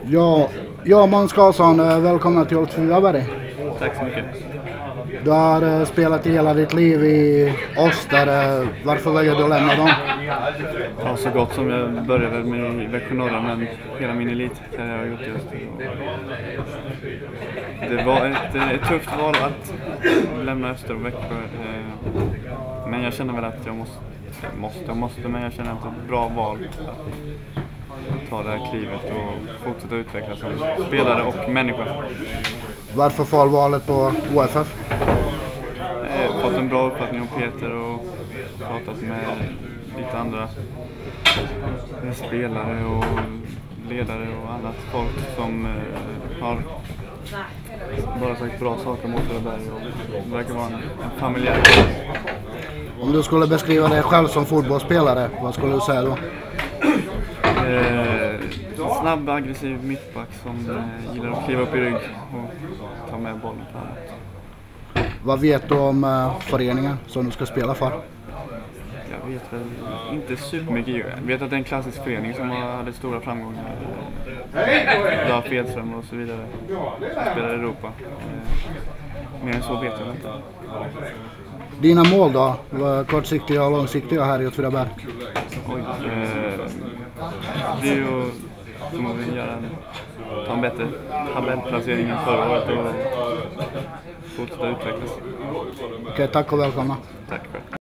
Ja, Måns Karlsson, välkomna till Åtvidaberg. Tack så mycket. Du har spelat i hela ditt liv i Öster. Varför väljer du att lämna dem? Ja, så gott som jag började med i Växjö Norra, men hela min elit har jag gjort just. Det var ett tufft val att lämna Öster och Växjö. Men jag känner väl att jag måste, men jag känner att det är ett bra val att ta det här klivet och fortsätta utvecklas som spelare och människa. Varför får valet på OFF? Jag har fått en bra uppfattning om Peter och pratat med lite andra spelare och ledare och annat folk som har bara sagt bra saker om Åtvidaberg och det verkar vara en familjär. Om du skulle beskriva dig själv som fotbollsspelare, vad skulle du säga då? Snabb, aggressiv mittback som gillar att kliva upp i rygg och ta med bollen framåt. Vad vet du om föreningen som du ska spela för? Jag vet väl inte supermycket. Jag vet att det är en klassisk förening som hade stora framgångar. Bra Fedström och så vidare. Som spelar i Europa. Mer än så vet jag inte. Dina mål då? Kortsiktiga och långsiktiga här i Åtvidaberg? Det är ju förmodligen ta en bättre tabellplacering än förra året och fortsätta utvecklas. Okej, tack och välkomna. Tack själv.